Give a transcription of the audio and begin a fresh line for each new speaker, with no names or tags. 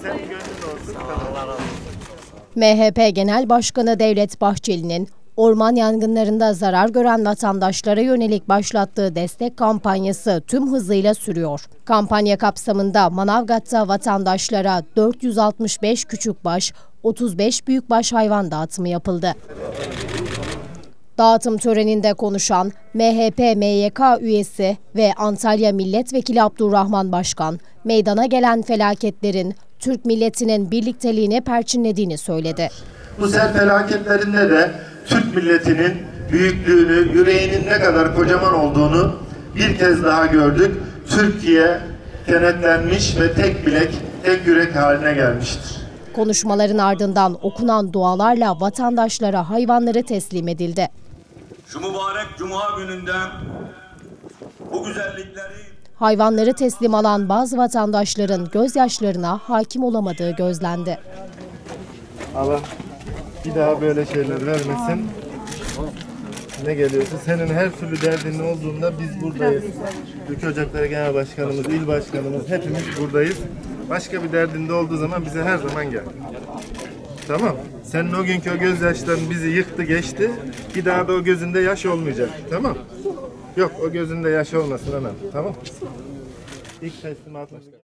senin gönlün olsun. Tamam.
MHP Genel Başkanı Devlet Bahçeli'nin orman yangınlarında zarar gören vatandaşlara yönelik başlattığı destek kampanyası tüm hızıyla sürüyor. Kampanya kapsamında Manavgat'ta vatandaşlara 465 küçükbaş, 35 büyükbaş hayvan dağıtımı yapıldı. Dağıtım töreninde konuşan MHP MYK üyesi ve Antalya Milletvekili Abdurrahman Başkan, meydana gelen felaketlerin Türk milletinin birlikteliğini perçinlediğini söyledi.
Bu sel felaketlerinde de Türk milletinin büyüklüğünü, yüreğinin ne kadar kocaman olduğunu bir kez daha gördük. Türkiye kenetlenmiş ve tek bilek, tek yürek haline gelmiştir.
Konuşmaların ardından okunan dualarla vatandaşlara hayvanları teslim edildi.
Şu mübarek Cuma gününde bu güzellikleri...
Hayvanları teslim alan bazı vatandaşların gözyaşlarına hakim olamadığı gözlendi.
Allah bir daha böyle şeyler vermesin. Ne geliyorsa senin her türlü derdin olduğunda biz buradayız. Ülke Ocakları Genel Başkanımız, İl Başkanımız hepimiz buradayız. Başka bir derdinde olduğu zaman bize her zaman gel. Tamam. Senin o günkü o gözyaşların bizi yıktı geçti. Bir daha da o gözünde yaş olmayacak. Tamam. Yok o gözünde yaş olmasın anam. Tamam. İlk teslimatımız.